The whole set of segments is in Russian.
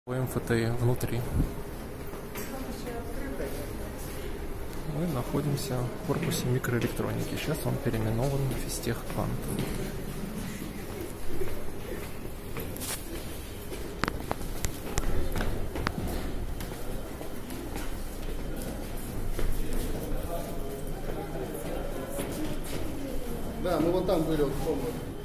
МФТИ внутри. Мы находимся в корпусе микроэлектроники. Сейчас он переименован в Физтехквант. Да, мы вот там были, вот помню.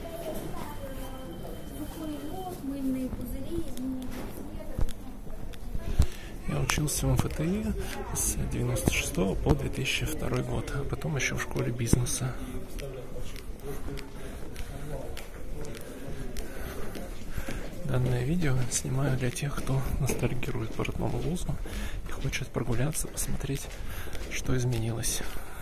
Я учился в МФТИ с 96 по 2002 год, а потом еще в школе бизнеса. Данное видео снимаю для тех, кто ностальгирует по родному вузу и хочет прогуляться, посмотреть, что изменилось.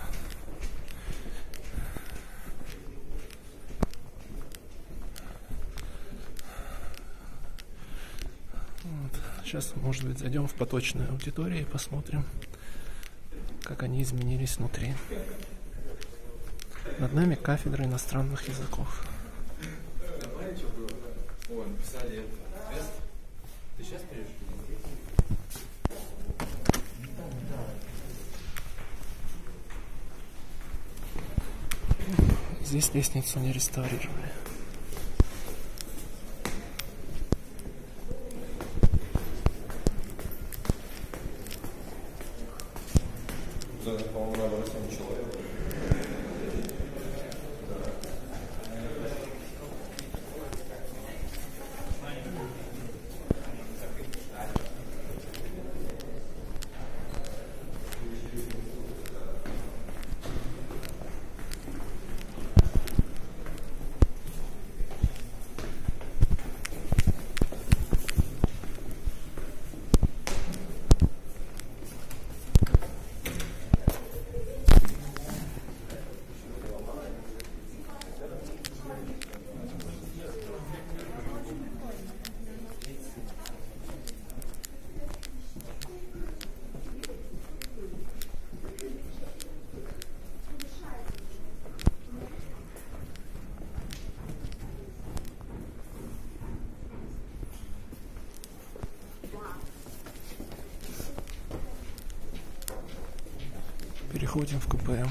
Сейчас, может быть, зайдем в поточную аудиторию и посмотрим, как они изменились внутри. Над нами кафедра иностранных языков. Здесь лестницу не реставрировали. По-моему, надо 8 человек. Переходим в КПМ.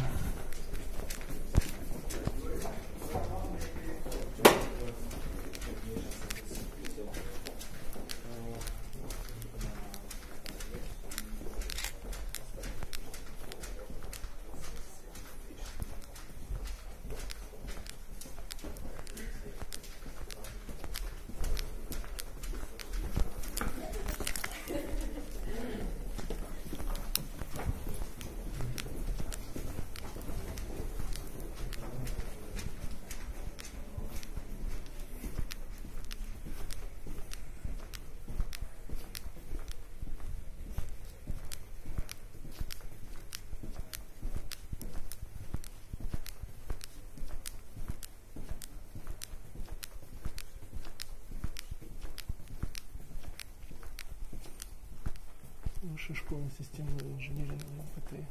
Высшая школа системного инженеринга МФТИ.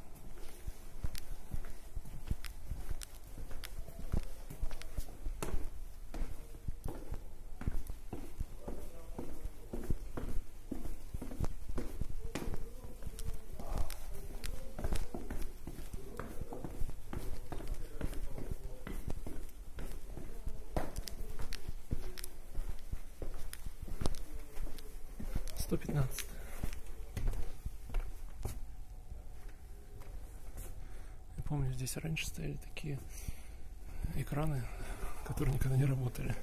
Я помню, здесь раньше стояли такие экраны, которые никогда не работали.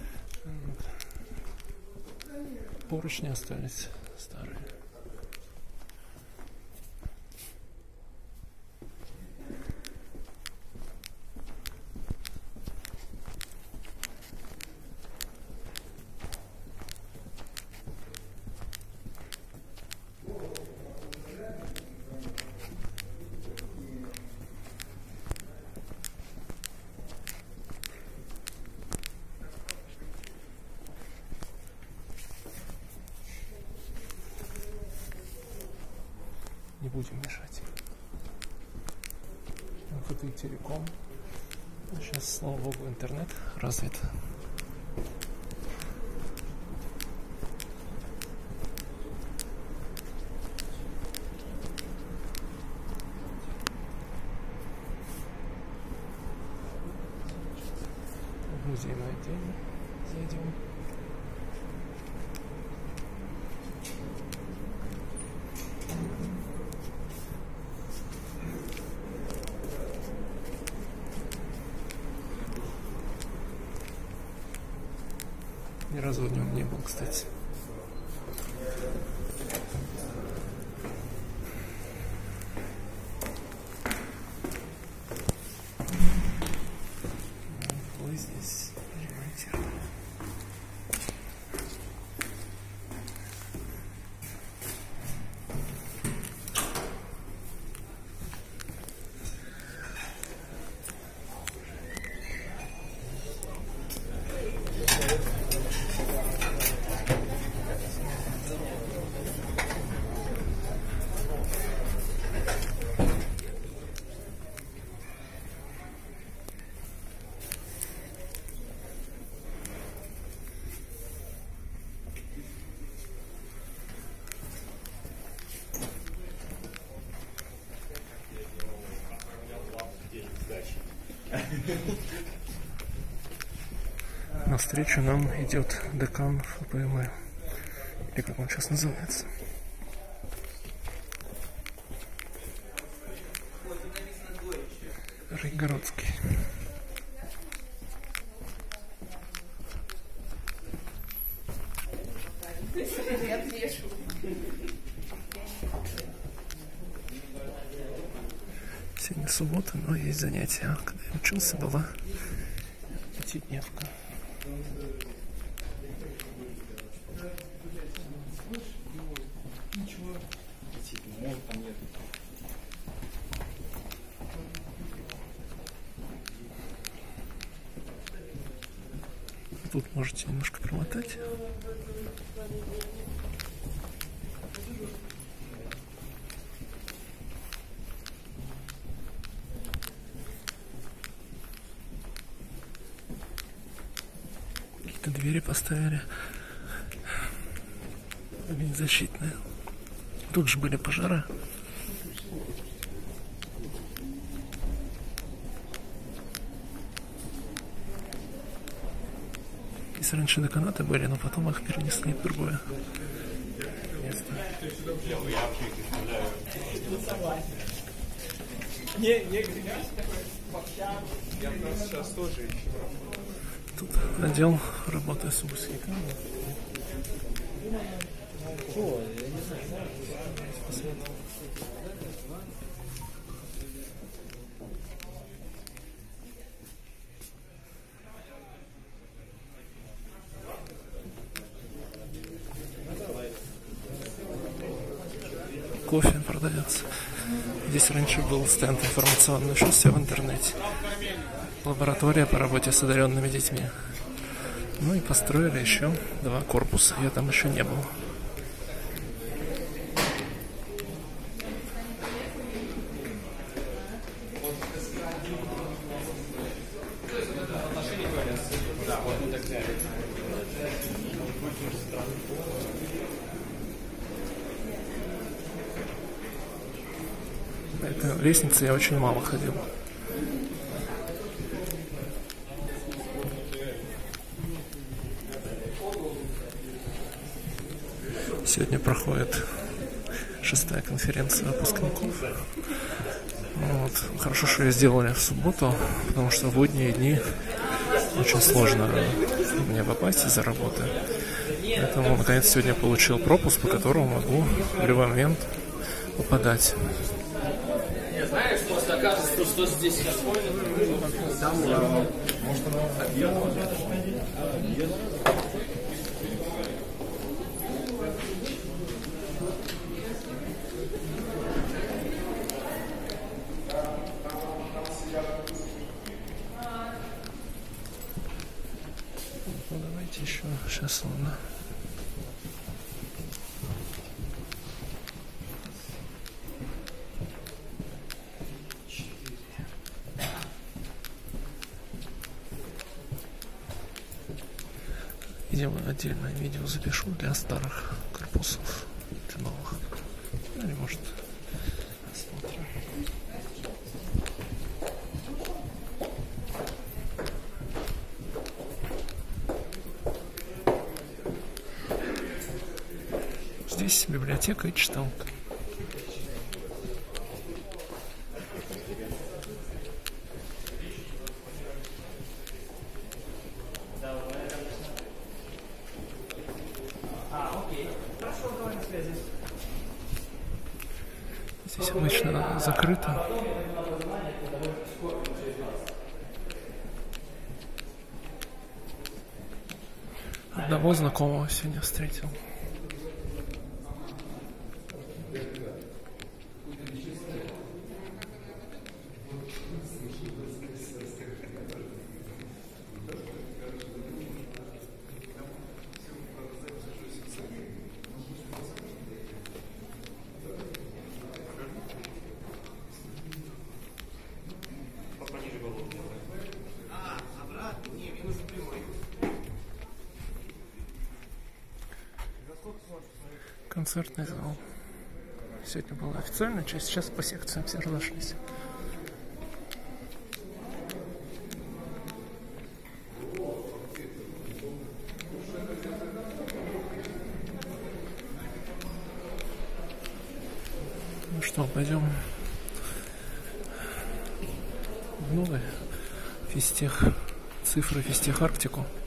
Поручни остались старые. Не будем мешать. МФТИ Телеком. Сейчас, слава богу, интернет развит. музейный отдельно зайдем. Ни разу в нем не был, кстати. Вы здесь ремонтировали. Навстречу нам идет декан ФПМ, или как он сейчас называется. Райгородский. Сегодня суббота, но есть занятия. Когда я учился, была пятидневка. Тут можете немножко промотать. Какие-то двери поставили. Защитные. Тут же были пожары. Здесь раньше деканаты были, но потом их перенесли в другое место. Тут отдел работы с выпускниками. Кофе продается. Здесь раньше был стенд информационный, сейчас все в интернете. Лаборатория по работе с одаренными детьми. Ну и построили еще 2 корпуса. Я там еще не был. На этой лестнице я очень мало ходил. Сегодня проходит 6-я конференция выпускников. Вот. Хорошо, что ее сделали в субботу, потому что в будние дни очень сложно мне попасть из-за работы. Поэтому, наконец, сегодня получил пропуск, по которому могу в любой момент попадать. Знаешь, просто оказывается, что здесь там Ну, давайте еще. Сейчас ладно. Видимо, отдельное видео запишу для старых корпусов, для новых. Или может посмотрим. Здесь библиотека и читалка. Здесь обычно закрыто. Одного знакомого сегодня встретил. Концертный зал. Сегодня была официальная часть, сейчас по секциям все разошлись. Ну что, пойдем в новый физтех, цифры физтех Арктику.